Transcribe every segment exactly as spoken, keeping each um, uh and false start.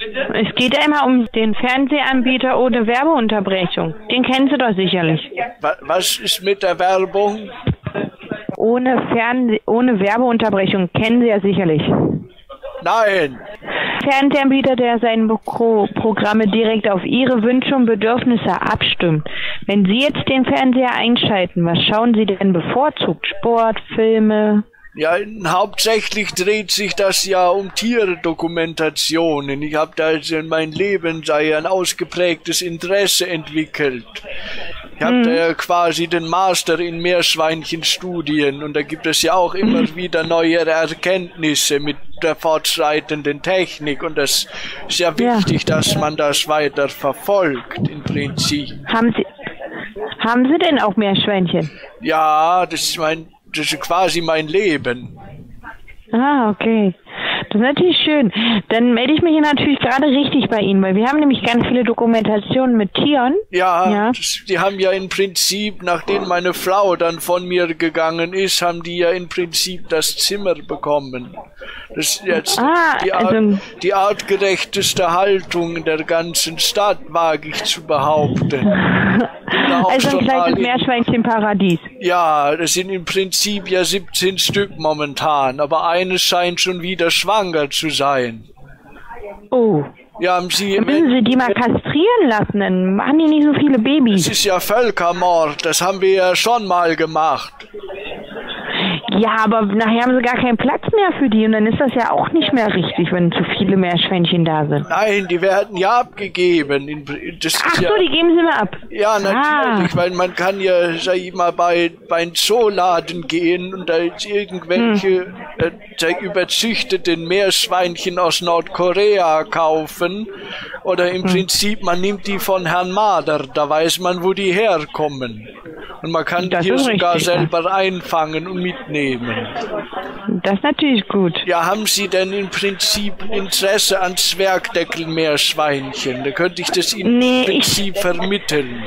Es geht einmal um den Fernsehanbieter ohne Werbeunterbrechung. Den kennen Sie doch sicherlich. Was ist mit der Werbung? Ohne Fernse ohne Werbeunterbrechung kennen Sie ja sicherlich. Nein. Fernsehanbieter, der seine Pro Programme direkt auf Ihre Wünsche und Bedürfnisse abstimmt. Wenn Sie jetzt den Fernseher einschalten, was schauen Sie denn bevorzugt? Sport, Filme? Ja, hauptsächlich dreht sich das ja um Tierdokumentationen. Ich habe da also in meinem Leben sei ein ausgeprägtes Interesse entwickelt. Ich habe mhm. da ja quasi den Master in Meerschweinchenstudien und da gibt es ja auch immer mhm. wieder neuere Erkenntnisse mit der fortschreitenden Technik und das ist ja wichtig, ja. dass man das weiter verfolgt im Prinzip. Haben Sie, haben Sie denn auch Meerschweinchen? Ja, das ist mein Das ist quasi mein Leben. Ah, okay. Das ist natürlich schön. Dann melde ich mich hier natürlich gerade richtig bei Ihnen, weil wir haben nämlich ganz viele Dokumentationen mit Tieren. Ja, ja. Das, die haben ja im Prinzip, nachdem meine Frau dann von mir gegangen ist, haben die ja im Prinzip das Zimmer bekommen. Das ist jetzt ah, die, Art, also, die artgerechteste Haltung in der ganzen Stadt, wage ich zu behaupten. Also ein kleines Meerschweinchenparadies. Ja, das sind im Prinzip ja siebzehn Stück momentan, aber eines scheint schon wieder schwanger zu sein. Oh. Ja, haben Sie... Dann müssen Sie die mal kastrieren lassen, dann machen die nicht so viele Babys. Das ist ja Völkermord, das haben wir ja schon mal gemacht. Ja, aber nachher haben sie gar keinen Platz mehr für die und dann ist das ja auch nicht mehr richtig, wenn zu viele Meerschweinchen da sind. Nein, die werden ja abgegeben. Das Ach so, ja, die geben sie mal ab. Ja, natürlich, ah. weil man kann ja, sag ich mal, bei, bei einem Zooladen gehen und da jetzt irgendwelche hm. äh, überzüchteten Meerschweinchen aus Nordkorea kaufen oder im hm. Prinzip, man nimmt die von Herrn Mader, da weiß man, wo die herkommen. Und man kann das die hier sogar richtig, selber ja. einfangen und mitnehmen. Das ist natürlich gut. Ja, haben Sie denn im Prinzip Interesse an Zwergdeckelmeerschweinchen? Da könnte ich das Ihnen nee, im Prinzip ich, vermitteln.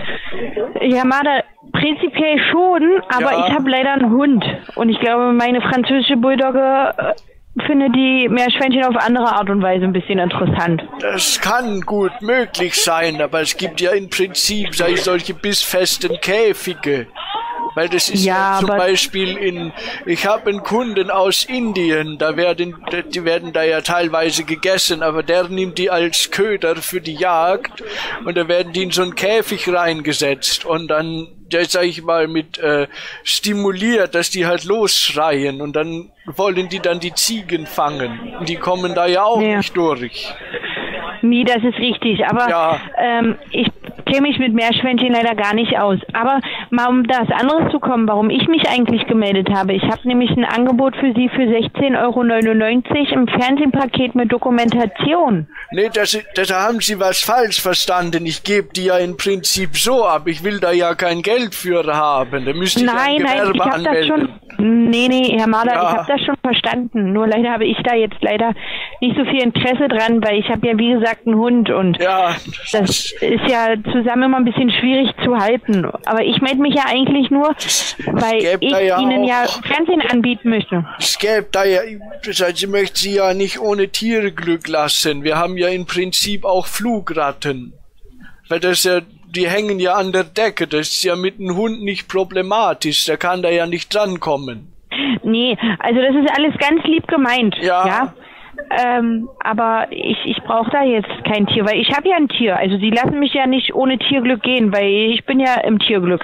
Ja, Marder, prinzipiell schon, aber ja. ich habe leider einen Hund. Und ich glaube, meine französische Bulldogge äh, findet die Meerschweinchen auf andere Art und Weise ein bisschen interessant. Das kann gut möglich sein, aber es gibt ja im Prinzip sag ich, solche bissfesten Käfige. Weil das ist ja, ja zum Beispiel in, ich habe einen Kunden aus Indien, da werden, die werden da ja teilweise gegessen, aber der nimmt die als Köder für die Jagd und da werden die in so einen Käfig reingesetzt und dann, der sag ich mal, mit äh, stimuliert, dass die halt losschreien und dann wollen die dann die Ziegen fangen. Und die kommen da ja auch ja. nicht durch. Nee, das ist richtig, aber ja. ähm, ich kenne mich mit Meerschweinchen leider gar nicht aus. Aber mal um das anderes zu kommen, warum ich mich eigentlich gemeldet habe. Ich habe nämlich ein Angebot für Sie für sechzehn Euro neunundneunzig im Fernsehpaket mit Dokumentation. Nee, das, das haben Sie was falsch verstanden. Ich gebe die ja im Prinzip so ab. Ich will da ja kein Geld für haben. Da müsste ich nein, ein nein, Gewerbe ich habe das schon. Nee, nee, Herr Mader, ja. ich habe das schon verstanden. Nur leider habe ich da jetzt leider nicht so viel Interesse dran, weil ich habe ja wie gesagt einen Hund und ja, das ist ja zusammen immer ein bisschen schwierig zu halten. Aber ich melde mich ja eigentlich nur, weil ich ja Ihnen ja Fernsehen anbieten möchte. Es gäbe da ja, ich möchte Sie ja nicht ohne Tierglück lassen. Wir haben ja im Prinzip auch Flugratten. Weil das ja, die hängen ja an der Decke. Das ist ja mit einem Hund nicht problematisch. Der kann da ja nicht drankommen. Nee, also das ist alles ganz lieb gemeint. Ja. ja? Ähm, aber ich, ich brauche da jetzt kein Tier, weil ich habe ja ein Tier. Also Sie lassen mich ja nicht ohne Tierglück gehen, weil ich bin ja im Tierglück.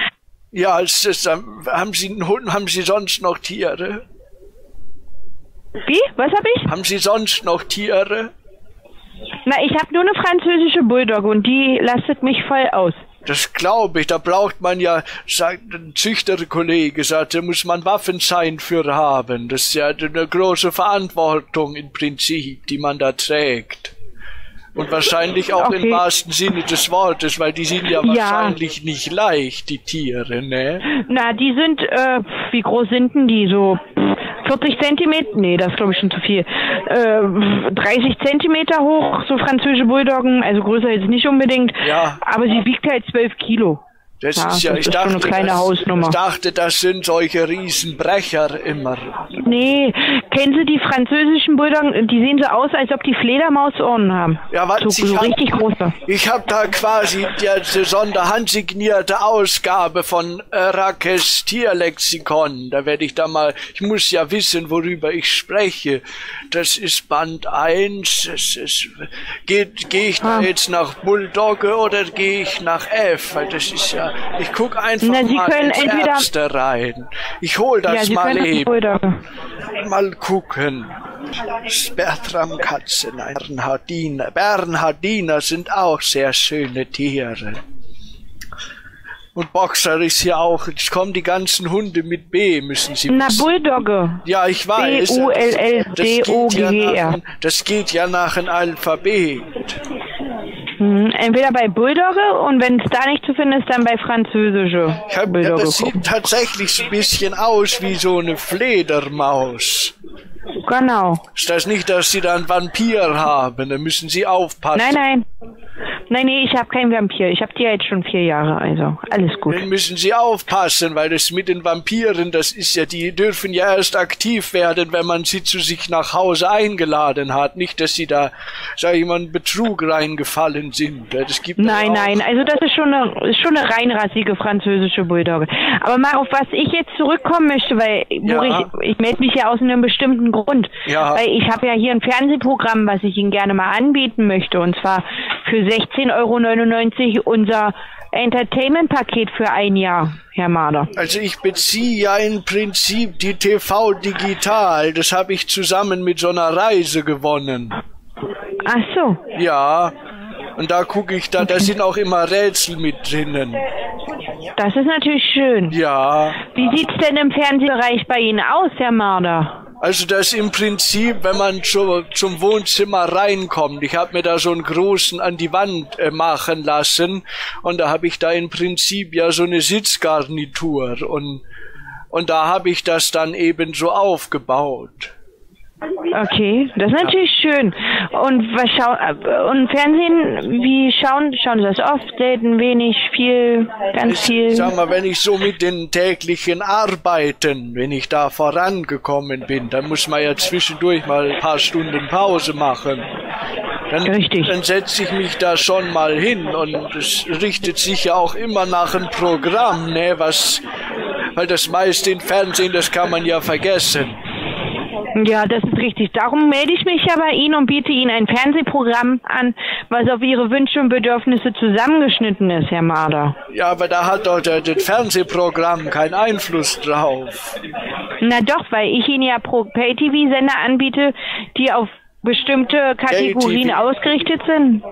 Ja, es ist, haben Sie einen Hund, haben Sie sonst noch Tiere? Wie? Was habe ich? Haben Sie sonst noch Tiere? Na, ich habe nur eine französische Bulldogge und die lastet mich voll aus. Das glaube ich, da braucht man ja, sagt ein Züchterkollege, sagt, da muss man Waffenschein für haben. Das ist ja eine große Verantwortung im Prinzip, die man da trägt. Und wahrscheinlich auch okay. im wahrsten Sinne des Wortes, weil die sind ja wahrscheinlich ja. nicht leicht, die Tiere, ne? Na, die sind, äh, wie groß sind denn die? So vierzig Zentimeter? Nee, das ist glaube ich schon zu viel. Äh, dreißig Zentimeter hoch, so französische Bulldoggen, also größer jetzt nicht unbedingt. Ja. Aber sie wiegt halt zwölf Kilo. Das ja, ist ja, das ich ist dachte, schon eine kleine das, Hausnummer. ich dachte, das sind solche Riesenbrecher immer. Nee, kennen Sie die französischen Bulldoggen? Die sehen so aus, als ob die Fledermausohren haben. Ja, was, so so hab, richtig große. Ich habe da quasi die sonderhandsignierte Ausgabe von äh, Rackes Tierlexikon. Da werde ich da mal, ich muss ja wissen, worüber ich spreche. Das ist Band eins. Es ist, geht, gehe ich da ah. jetzt nach Bulldogge oder gehe ich nach F? Weil das ist ja, ich guck einfach Na, Sie mal können ins entweder Erste rein. Ich hol das ja, Sie mal eben. Bulldogge. Mal gucken. Bertram-Katzen, Bernhardiner. Bernhardiner sind auch sehr schöne Tiere. Und Boxer ist hier auch, es kommen die ganzen Hunde mit B, müssen Sie Na, wissen. Bulldogge. Ja, ich weiß. B U L L D O G E R. Das geht ja nach einem Alphabet. Hm, entweder bei Bulldogge und wenn es da nicht zu finden ist, dann bei französische ich hab, Bulldogge. Ja, das sieht tatsächlich so ein bisschen aus wie so eine Fledermaus. Genau. Ist das nicht, dass Sie da einen Vampir haben? Da müssen Sie aufpassen. Nein, nein. Nein, nee, ich habe keinen Vampir. Ich habe die ja jetzt schon vier Jahre, also alles gut. Dann müssen Sie aufpassen, weil das mit den Vampiren, das ist ja, die dürfen ja erst aktiv werden, wenn man sie zu sich nach Hause eingeladen hat. Nicht, dass sie da, sag ich mal, in Betrug reingefallen sind. Das gibt nein, nein, also das ist schon eine, ist schon eine reinrassige französische Bulldogge. Aber mal auf was ich jetzt zurückkommen möchte, weil wo ja. ich, ich melde mich ja aus einem bestimmten Grund. Ja. Weil ich habe ja hier ein Fernsehprogramm, was ich Ihnen gerne mal anbieten möchte, und zwar für sechzehn Euro neunundneunzig unser Entertainment-Paket für ein Jahr, Herr Marder. Also ich beziehe ja im Prinzip die T V Digital. Das habe ich zusammen mit so einer Reise gewonnen. Ach so. Ja, und da gucke ich da, okay. Da sind auch immer Rätsel mit drinnen. Das ist natürlich schön. Ja. Wie sieht's denn im Fernsehbereich bei Ihnen aus, Herr Marder? Also das im Prinzip, wenn man zu, zum Wohnzimmer reinkommt, ich habe mir da so einen großen an die Wand äh, machen lassen und da habe ich da im Prinzip ja so eine Sitzgarnitur und, und da habe ich das dann eben so aufgebaut. Okay, das ist natürlich ja. schön. Und was schau und Fernsehen, wie schauen schauen Sie das oft, selten, wenig, viel, ganz ich, viel? Sag mal, wenn ich so mit den täglichen Arbeiten, wenn ich da vorangekommen bin, dann muss man ja zwischendurch mal ein paar Stunden Pause machen. Dann, Richtig. Dann setze ich mich da schon mal hin und es richtet sich ja auch immer nach einem Programm, ne, was, weil das meiste im Fernsehen, das kann man ja vergessen. Ja, das ist richtig. Darum melde ich mich ja bei Ihnen und biete Ihnen ein Fernsehprogramm an, was auf Ihre Wünsche und Bedürfnisse zusammengeschnitten ist, Herr Marder. Ja, aber da hat doch das Fernsehprogramm keinen Einfluss drauf. Na doch, weil ich Ihnen ja Pay-T V-Sender anbiete, die auf bestimmte Kategorien ausgerichtet sind.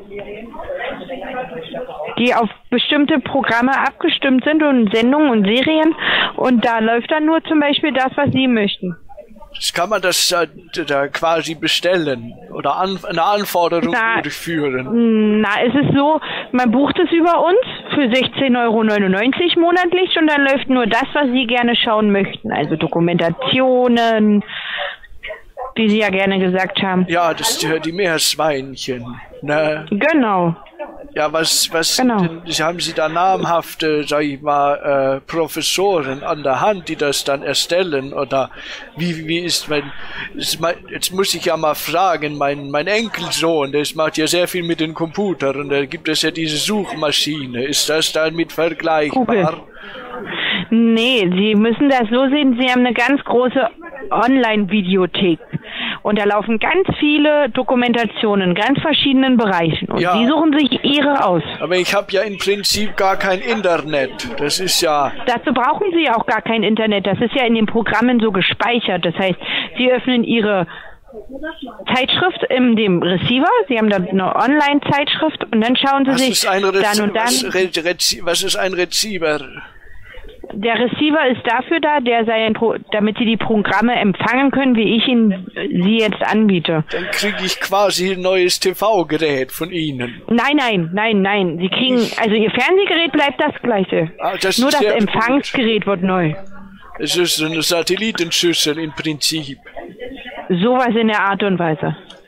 Die auf bestimmte Programme abgestimmt sind und Sendungen und Serien. Und da läuft dann nur zum Beispiel das, was Sie möchten. Das kann man das äh, da quasi bestellen oder an, eine Anforderung na, durchführen? Na, es ist so, man bucht es über uns für sechzehn Euro neunundneunzig monatlich und dann läuft nur das, was Sie gerne schauen möchten. Also Dokumentationen, wie Sie ja gerne gesagt haben. Ja, das die, die Meerschweinchen. Ne? Genau. Ja, was, was genau. denn, haben Sie da namhafte, sag ich mal, äh, Professoren an der Hand, die das dann erstellen? Oder wie, wie ist, wenn, jetzt muss ich ja mal fragen, mein, mein Enkelsohn, der macht ja sehr viel mit den Computern, da gibt es ja diese Suchmaschine. Ist das damit vergleichbar? Google. Nee, Sie müssen das so sehen, Sie haben eine ganz große Online-Videothek. Und da laufen ganz viele Dokumentationen in ganz verschiedenen Bereichen. Und ja. Sie suchen sich Ihre aus. Aber ich habe ja im Prinzip gar kein Internet. Das ist ja... Dazu brauchen Sie auch gar kein Internet. Das ist ja in den Programmen so gespeichert. Das heißt, Sie öffnen Ihre Zeitschrift in dem Receiver. Sie haben da eine Online-Zeitschrift und dann schauen Sie was sich ist ein Rezi- dann und dann... Was, Re- Rezi- was ist ein Receiver? Der Receiver ist dafür da, der sein Pro- damit Sie die Programme empfangen können, wie ich Ihnen sie jetzt anbiete. Dann kriege ich quasi ein neues T V-Gerät von Ihnen. Nein, nein, nein, nein. Sie kriegen, also Ihr Fernsehgerät bleibt das gleiche. Ah, das Nur ist das Empfangsgerät wird neu. Es ist eine Satellitenschüssel im Prinzip. Sowas in der Art und Weise.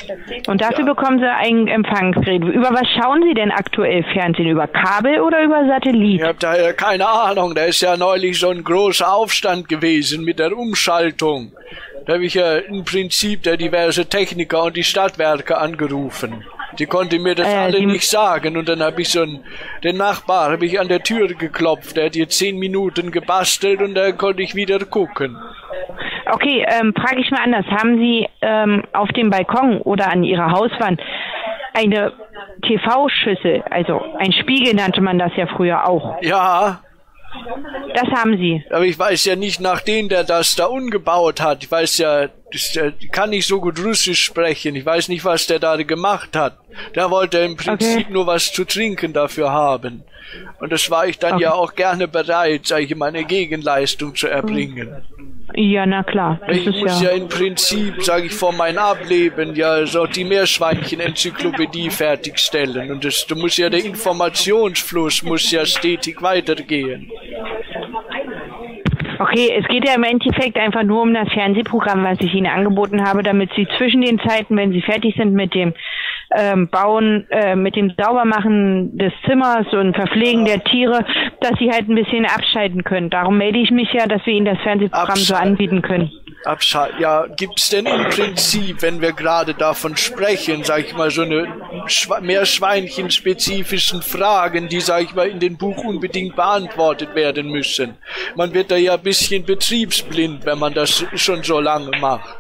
Und dafür ja. bekommen Sie ein Empfangsgerät. Über was schauen Sie denn aktuell Fernsehen? Über Kabel oder über Satellit? Ich habe da ja keine Ahnung. Da ist ja neulich so ein großer Aufstand gewesen mit der Umschaltung. Da habe ich ja im Prinzip der diverse Techniker und die Stadtwerke angerufen. Die konnte mir das äh, alle nicht sagen und dann habe ich so einen, den Nachbar habe ich an der Tür geklopft, der hat hier zehn Minuten gebastelt und dann konnte ich wieder gucken. Okay, ähm, frage ich mal anders. Haben Sie ähm, auf dem Balkon oder an Ihrer Hauswand eine T V-Schüssel, also ein Spiegel nannte man das ja früher auch? Ja. Das haben Sie. Aber ich weiß ja nicht nach dem, der das da umgebaut hat. Ich weiß ja, das, der kann nicht so gut Russisch sprechen. Ich weiß nicht, was der da gemacht hat. Der wollte im Prinzip okay. nur was zu trinken dafür haben. Und das war ich dann okay. ja auch gerne bereit, sag ich mal, eine Gegenleistung zu erbringen. Ja, na klar. Das ich ist muss ja, ja im Prinzip, sage ich, vor mein Ableben ja so die Meerschweinchen-Enzyklopädie fertigstellen. Und das, da muss ja der Informationsfluss muss ja stetig weitergehen. Okay, es geht ja im Endeffekt einfach nur um das Fernsehprogramm, was ich Ihnen angeboten habe, damit Sie zwischen den Zeiten, wenn Sie fertig sind mit dem ähm, Bauen, äh, mit dem Saubermachen des Zimmers und Verpflegen der Tiere, dass Sie halt ein bisschen abschalten können. Darum melde ich mich ja, dass wir Ihnen das Fernsehprogramm Abschal- so anbieten können. Abschalten. Ja, gibt's denn im Prinzip, wenn wir gerade davon sprechen, sag ich mal, so eine Schwe- Meerschweinchen-spezifischen Fragen, die, sag ich mal, in dem Buch unbedingt beantwortet werden müssen. Man wird da ja ein bisschen betriebsblind, wenn man das schon so lange macht.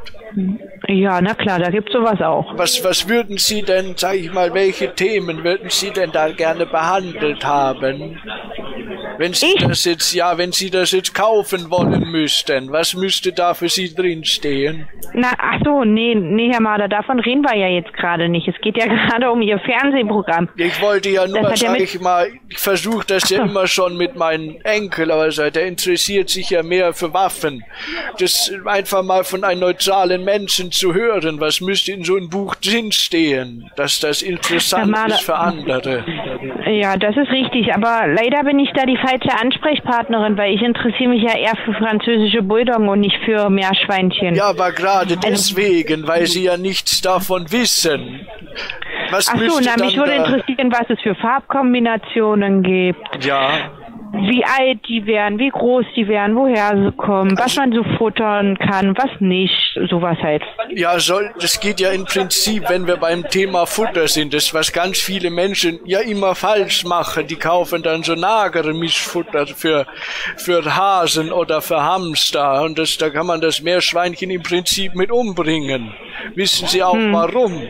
Ja, na klar, da gibt's sowas auch. Was, was würden Sie denn, sag ich mal, welche Themen würden Sie denn da gerne behandelt haben? Wenn Sie ich? das jetzt, ja, wenn Sie das jetzt kaufen wollen müssten, was müsste da für Sie drinstehen? Na, ach so, nee, nee, Herr Marder, davon reden wir ja jetzt gerade nicht. Es geht ja gerade um Ihr Fernsehprogramm. Ich wollte ja nur, sag ja ich mal, ich versuche das ja immer schon mit meinem Enkel, aber der interessiert sich ja mehr für Waffen. Das einfach mal von einem neutralen Menschen zu hören, was müsste in so einem Buch drinstehen, dass das interessant ist für andere. Ja, das ist richtig, aber leider bin ich da die falsche Ansprechpartnerin, weil ich interessiere mich ja eher für französische Bulldoggen und nicht für Meerschweinchen. Ja, aber gerade deswegen, weil Sie ja nichts davon wissen. Was Ach so, na, mich würde interessieren, was es für Farbkombinationen gibt. Ja. Wie alt die wären, wie groß die wären, woher sie kommen, was man so futtern kann, was nicht, sowas halt. Ja, soll, das geht ja im Prinzip, wenn wir beim Thema Futter sind, das was ganz viele Menschen ja immer falsch machen. Die kaufen dann so magere Mischfutter für, für Hasen oder für Hamster und das, da kann man das Meerschweinchen im Prinzip mit umbringen. Wissen Sie auch hm. warum?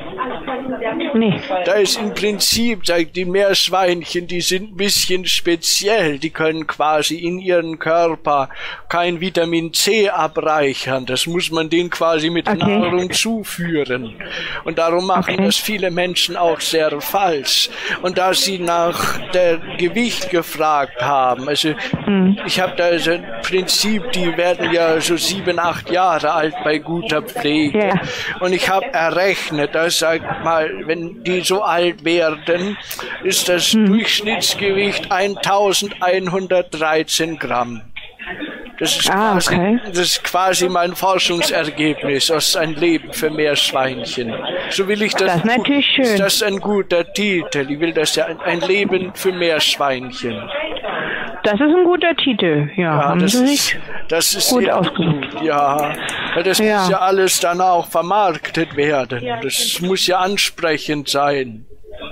Nee. Da ist im Prinzip, die Meerschweinchen, die sind ein bisschen speziell. Die können quasi in ihren Körper kein Vitamin C abreichern. Das muss man denen quasi mit okay. Nahrung zuführen. Und darum machen okay. das viele Menschen auch sehr falsch. Und da sie nach der Gewicht gefragt haben, also hm. ich habe da also im Prinzip, die werden ja so sieben, acht Jahre alt bei guter Pflege. Yeah. Und ich habe errechnet, dass, sag mal, wenn die so alt werden, ist das hm. Durchschnittsgewicht eintausendeinhundertdreizehn Gramm. Das ist, ah, quasi, okay. das ist quasi mein Forschungsergebnis aus ein Leben für Meerschweinchen. So will ich das. Das ist natürlich schön. Ist das ein guter Titel? Ich will das ja ein Leben für Meerschweinchen. Das ist ein guter Titel, ja. ja haben das, Sie ist, das ist gut ausgesucht. Ja, das ja. muss ja alles dann auch vermarktet werden. Das muss ja ansprechend sein.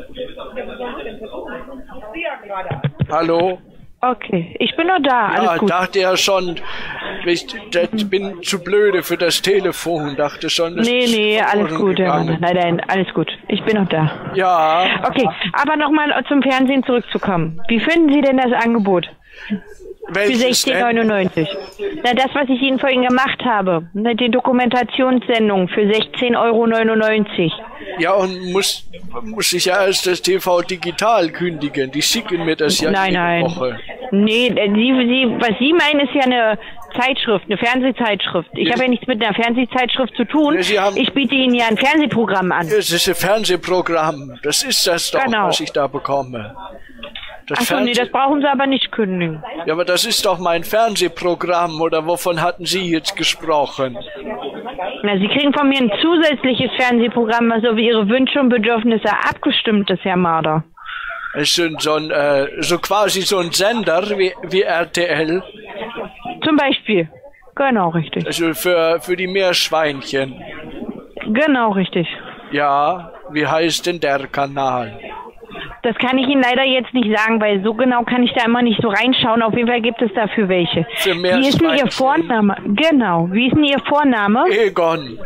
Hallo? Okay, ich bin noch da, alles ja, gut. Ja, dachte ja schon, ich, ich bin zu blöde für das Telefon, dachte schon. Das nee, nee, alles gut, Herr Mann. Nein, nein, alles gut, ich bin noch da. Ja. Okay, aber nochmal zum Fernsehen zurückzukommen. Wie finden Sie denn das Angebot? Welches für sechzehn neunundneunzig. Na, das, was ich Ihnen vorhin gemacht habe. Die Dokumentationssendung für sechzehn neunundneunzig. Ja, und muss, muss ich ja erst das T V digital kündigen. Die schicken mir das ja nein, jede nein. Woche. Nee, Sie, Sie, was Sie meinen, ist ja eine Zeitschrift, eine Fernsehzeitschrift. Ich ja. habe ja nichts mit einer Fernsehzeitschrift zu tun. Ja, haben, ich biete Ihnen ja ein Fernsehprogramm an. Es ist ein Fernsehprogramm. Das ist das doch, genau. was ich da bekomme. Das Ach so, nee, das brauchen Sie aber nicht kündigen. Ja, aber das ist doch mein Fernsehprogramm, oder wovon hatten Sie jetzt gesprochen? Na, Sie kriegen von mir ein zusätzliches Fernsehprogramm, was auf Ihre Wünsche und Bedürfnisse abgestimmt ist, Herr Marder. Es ist so ein, äh, so quasi so ein Sender wie, wie R T L. Zum Beispiel. Genau, richtig. Also für, für die Meerschweinchen. Genau, richtig. Ja, wie heißt denn der Kanal? Das kann ich Ihnen leider jetzt nicht sagen, weil so genau kann ich da immer nicht so reinschauen. Auf jeden Fall gibt es dafür welche. Für Wie ist denn Ihr Vorname? Genau. Wie ist denn Ihr Vorname? Egon.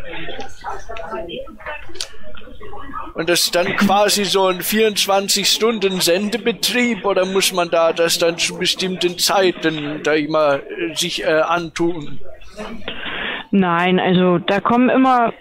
Und das ist dann quasi so ein vierundzwanzig Stunden Sendebetrieb oder muss man da das dann zu bestimmten Zeiten da immer äh, sich äh, antun? Nein, also da kommen immer...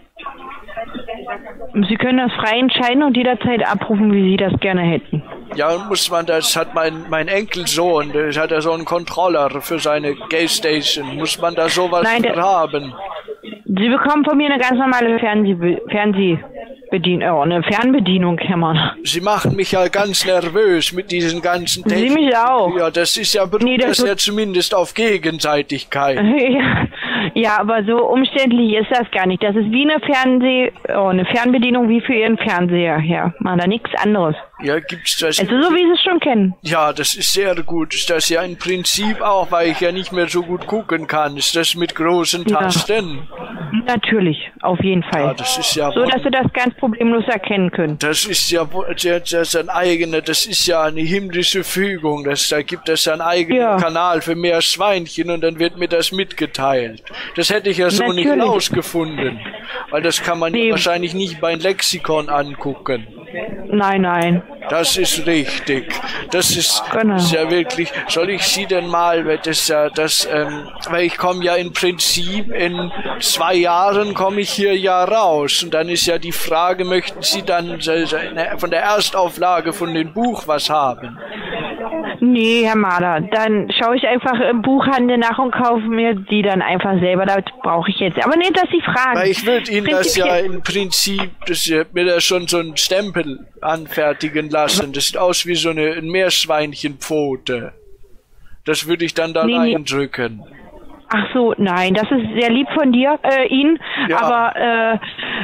Sie können das frei entscheiden und jederzeit abrufen, wie Sie das gerne hätten. Ja, und muss man, das hat mein, mein Enkelsohn, der hat ja so einen Controller für seine Gaystation. Muss man da sowas Nein, der, haben? Sie bekommen von mir eine ganz normale Fernseh, Fernsehbedienung, oh, eine Fernbedienung, Herr Mann. Sie machen mich ja ganz nervös mit diesen ganzen Techniken. Sie mich auch. Ja, das ist ja, beruht nee, das, das ja zumindest auf Gegenseitigkeit. Ja. Ja, aber so umständlich ist das gar nicht. Das ist wie eine Fernseh, oh, eine Fernbedienung wie für Ihren Fernseher, ja. Man da nichts anderes. Ja, gibt's das? Also so wie Sie es schon kennen. Ja, das ist sehr gut. Ist das ja im Prinzip auch, weil ich ja nicht mehr so gut gucken kann. Ist das mit großen Tasten? Ja. Natürlich, auf jeden Fall. Ja, das ist ja so, dass Sie das ganz problemlos erkennen können. Das ist ja das ist ein eigener, das ist ja eine himmlische Fügung. Das, da gibt es einen eigenen ja. Kanal für Meerschweinchen und dann wird mir das mitgeteilt. Das hätte ich ja so Natürlich. nicht rausgefunden. Weil das kann man nee. ja wahrscheinlich nicht beim Lexikon angucken. Nein, nein. Das ist richtig. Das ist, genau. ist ja wirklich. Soll ich Sie denn mal, weil das ja das, ähm, weil ich komme ja im Prinzip in zwei Jahren komme ich hier ja raus und dann ist ja die Frage, möchten Sie dann von der Erstauflage von dem Buch was haben? Nee, Herr Marder, dann schaue ich einfach im Buchhandel nach und kaufe mir die dann einfach selber. Das brauche ich jetzt. Aber nicht, dass Sie fragen. Weil ich würde Ihnen das ja im Prinzip, das wird mir da schon so ein Stempel anfertigen lassen. Das sieht aus wie so eine ein Meerschweinchenpfote. Das würde ich dann da nee, reindrücken. Ach so, nein, das ist sehr lieb von dir, äh, Ihnen. Ja. Aber äh,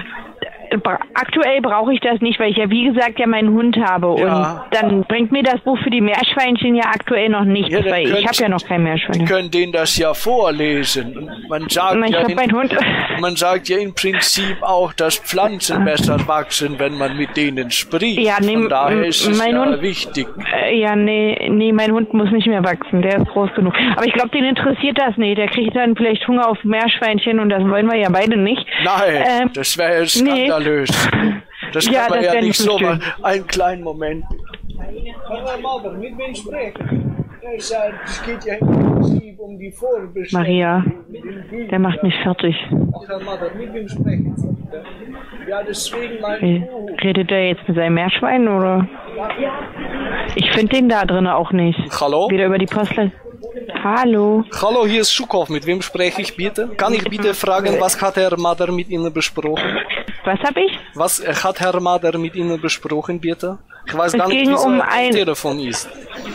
aktuell brauche ich das nicht, weil ich ja wie gesagt ja meinen Hund habe und ja. dann bringt mir das Buch für die Meerschweinchen ja aktuell noch nichts, ja, weil ich habe ja noch kein Meerschweinchen. Sie können denen das ja vorlesen. Und man sagt ich ja, in, meinen Hund. man sagt ja im Prinzip auch, dass Pflanzen besser wachsen, wenn man mit denen spricht. Ja, nee, Von daher ist es mein ja Hund, wichtig. Äh, ja, nee, nee, mein Hund muss nicht mehr wachsen, der ist groß genug. Aber ich glaube, den interessiert das nicht. Der kriegt dann vielleicht Hunger auf Meerschweinchen und das wollen wir ja beide nicht. Nein, ähm, das wäre ja skandalös. Nee. Das kann ja, man das ja nicht so schön. machen. Einen kleinen Moment. Herr Marder, mit wem sprechen? Es geht ja im Prinzip um die Vorbestellung. Maria, der macht mich fertig. Herr Marder, mit wem sprechen Sie? Ja, deswegen mein Buch. Redet der jetzt mit seinem Meerschwein, oder? Ich finde den da drin auch nicht. Hallo? Wieder über die Postleitzahl. Hallo. Hallo, hier ist Schukow. Mit wem spreche ich bitte? Kann ich bitte fragen, was hat Herr Marder mit Ihnen besprochen? Was habe ich? Was hat Herr Marder mit Ihnen besprochen, bitte? Ich weiß es gar nicht, wie wie um sein ein Telefon ist.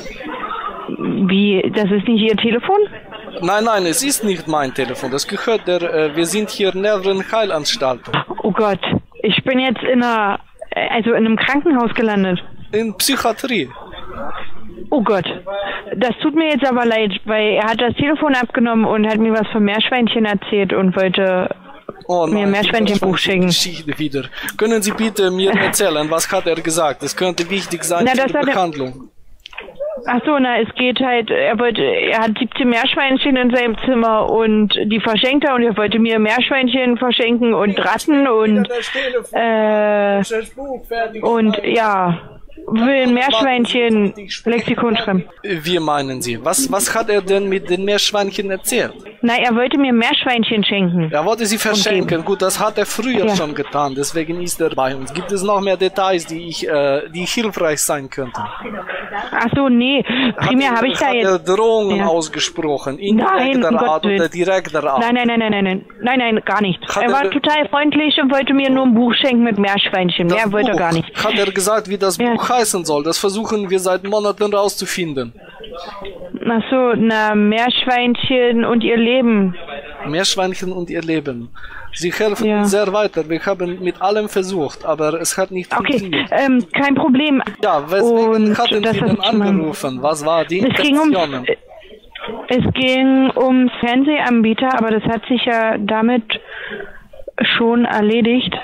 Wie? Das ist nicht Ihr Telefon? Nein, nein, es ist nicht mein Telefon. Das gehört der, äh, wir sind hier in der Heilanstalt. Oh Gott, ich bin jetzt in einer, also in einem Krankenhaus gelandet. In Psychiatrie. Oh Gott, das tut mir jetzt aber leid, weil er hat das Telefon abgenommen und hat mir was von Meerschweinchen erzählt und wollte oh nein, mir ein Meerschweinchenbuch schenken. Wieder. Können Sie bitte mir erzählen, was hat er gesagt? Das könnte wichtig sein na, für die Behandlung. Ach so, na, es geht halt, er wollte, er hat siebzehn Meerschweinchen in seinem Zimmer und die verschenkt er und er wollte mir Meerschweinchen verschenken und Ratten und, äh, und, ja. Will ein Meerschweinchen Lexikon schreiben. Wie meinen Sie? Was, was hat er denn mit den Meerschweinchen erzählt? Na, er wollte mir Meerschweinchen schenken. Er wollte sie verschenken. Gut, das hat er früher ja. schon getan. Deswegen ist er bei uns. Gibt es noch mehr Details, die ich, äh, die hilfreich sein könnten? Ach so, nee. Primär habe ich da hat jetzt... Hat er Drohungen ja. ausgesprochen? Indirekter nein, Art oder direkter Art? Nein, nein, nein, nein, nein, nein, nein, nein, gar nicht. Hat er war er, total freundlich und wollte mir nur ein Buch schenken mit Meerschweinchen. Mehr Buch. wollte er gar nicht. Hat er gesagt, wie das ja. Buch heißen soll? Das versuchen wir seit Monaten rauszufinden. Ach so, na, Meerschweinchen und ihr Leben. Meerschweinchen und ihr Leben. Sie helfen ja. uns sehr weiter. Wir haben mit allem versucht, aber es hat nicht okay. funktioniert. Ähm, kein Problem. Ja, weswegen hatten Sie denn angerufen? Was war die Intention? Es ging um, es ging um Fernsehanbieter, aber das hat sich ja damit schon erledigt.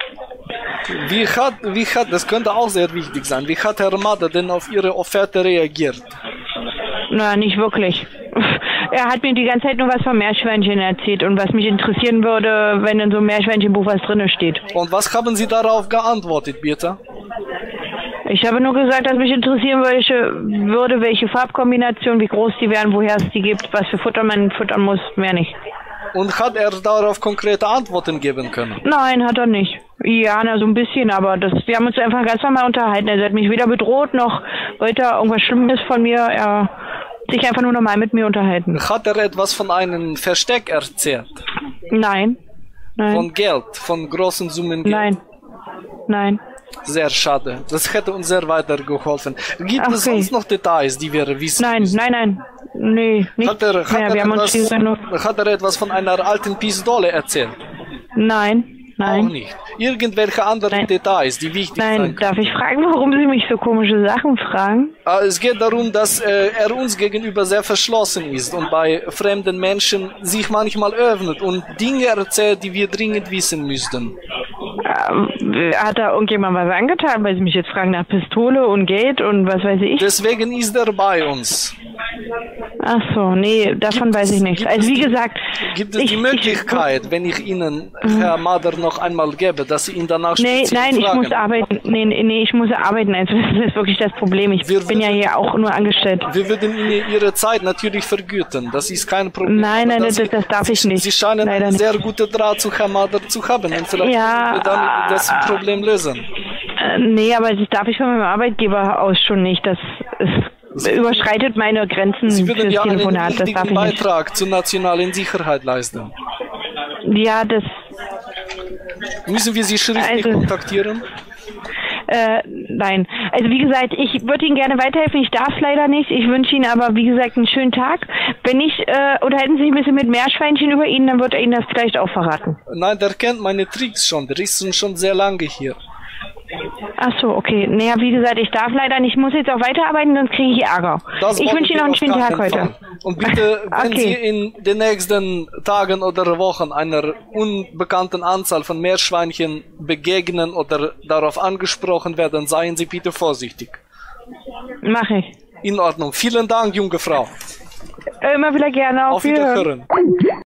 Wie hat, wie hat, das könnte auch sehr wichtig sein, wie hat Herr Mader denn auf Ihre Offerte reagiert? Na, nicht wirklich. Er hat mir die ganze Zeit nur was von Meerschweinchen erzählt und was mich interessieren würde, wenn in so einem Meerschweinchenbuch was drin steht. Und was haben Sie darauf geantwortet, bitte? Ich habe nur gesagt, dass mich interessieren welche, würde, welche Farbkombination, wie groß die wären, woher es die gibt, was für Futter man futtern muss, mehr nicht. Und hat er darauf konkrete Antworten geben können? Nein, hat er nicht. Ja, na, so ein bisschen, aber das, wir haben uns einfach ganz normal unterhalten. Er hat mich weder bedroht, noch wollte er irgendwas Schlimmes von mir. Er hat sich einfach nur normal mit mir unterhalten. Hat er etwas von einem Versteck erzählt? Nein. Nein. Von Geld, von großen Summen Geld? Nein. Nein. Sehr schade. Das hätte uns sehr weitergeholfen. Gibt okay. es sonst noch Details, die wir wissen Nein, müssen? nein, nein. Nee, nicht hat er, hat mehr. Er wir etwas, haben uns hat er etwas von einer alten Pistole erzählt? Nein. Nein. Auch nicht. Irgendwelche anderen Nein. Details, die wichtig Nein, sind. darf ich fragen, warum Sie mich so komische Sachen fragen? Es geht darum, dass äh, er uns gegenüber sehr verschlossen ist und bei fremden Menschen sich manchmal öffnet und Dinge erzählt, die wir dringend wissen müssten. Ähm, hat da irgendjemand was angetan, weil Sie mich jetzt fragen nach Pistole und Geld und was weiß ich? Deswegen ist er bei uns. Ach so, nee, davon gibt weiß ich nichts. Also wie die, gesagt... Gibt es ich, die Möglichkeit, ich, wenn ich Ihnen Herr Mader noch einmal gebe, dass Sie ihn danach nee, speziell Nein, fragen? ich muss arbeiten. Nee, nee, ich muss arbeiten. Also das ist wirklich das Problem. Ich wir bin würden, ja hier auch nur angestellt. Wir würden Ihnen Ihre Zeit natürlich vergüten. Das ist kein Problem. Nein, nein, das, Sie, das darf ich nicht. Sie scheinen Leider einen sehr nicht. guten Draht zu Herrn Mader zu haben. Und vielleicht ja, können wir damit das Problem lösen. Äh, nee, aber das darf ich von meinem Arbeitgeber aus schon nicht. Das ist... Sie überschreitet meine Grenzen Sie würden fürs ja Telefonat, einen das darf ich Beitrag nicht. zur nationalen Sicherheit leisten. Ja, das... Müssen wir Sie schriftlich also, kontaktieren? Äh, nein. Also wie gesagt, ich würde Ihnen gerne weiterhelfen, ich darf es leider nicht. Ich wünsche Ihnen aber, wie gesagt, einen schönen Tag. Wenn nicht, äh, unterhalten Sie sich ein bisschen mit Meerschweinchen über ihn, dann wird er Ihnen das vielleicht auch verraten. Nein, der kennt meine Tricks schon, der ist schon sehr lange hier. Ach so, okay. Naja, wie gesagt, ich darf leider nicht. Ich muss jetzt auch weiterarbeiten, sonst kriege ich Ärger. Das ich wünsche Ihnen noch einen schönen Tag heute. Fall. Und bitte, wenn okay. Sie in den nächsten Tagen oder Wochen einer unbekannten Anzahl von Meerschweinchen begegnen oder darauf angesprochen werden, seien Sie bitte vorsichtig. Mach ich. In Ordnung. Vielen Dank, junge Frau. Immer wieder gerne. Auf, Auf Wiederhören.